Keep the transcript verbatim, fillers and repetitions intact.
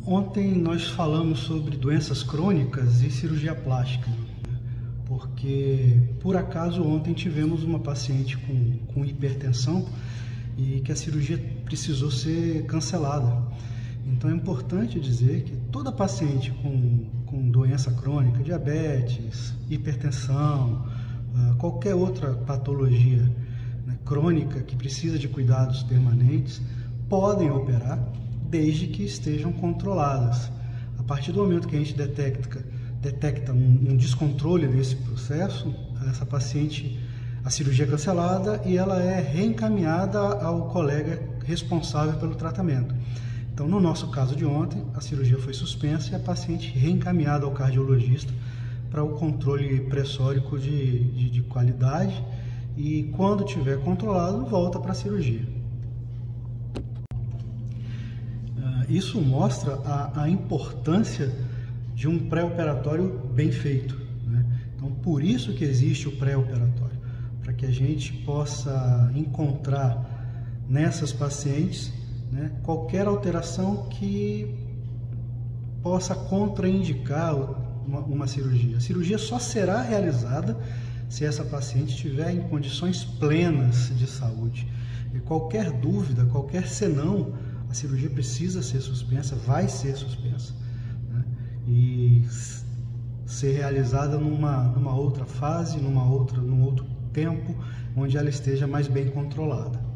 Ontem nós falamos sobre doenças crônicas e cirurgia plástica, porque por acaso ontem tivemos uma paciente com, com hipertensão e que a cirurgia precisou ser cancelada. Então é importante dizer que toda paciente com, com doença crônica, diabetes, hipertensão, qualquer outra patologia, né, crônica que precisa de cuidados permanentes, podem operar desde que estejam controladas. A partir do momento que a gente detecta, detecta um, um descontrole desse processo, essa paciente, a cirurgia é cancelada e ela é reencaminhada ao colega responsável pelo tratamento. Então, no nosso caso de ontem, a cirurgia foi suspensa e a paciente reencaminhada ao cardiologista para o controle pressórico de, de, de qualidade e, quando tiver controlado, volta para a cirurgia. Isso mostra a, a importância de um pré-operatório bem feito, né? Então, por isso que existe o pré-operatório, para que a gente possa encontrar nessas pacientes, né, qualquer alteração que possa contraindicar uma, uma cirurgia. A cirurgia só será realizada se essa paciente estiver em condições plenas de saúde. E qualquer dúvida, qualquer senão, a cirurgia precisa ser suspensa, vai ser suspensa, né? E ser realizada numa, numa outra fase, numa outra, num outro tempo, onde ela esteja mais bem controlada.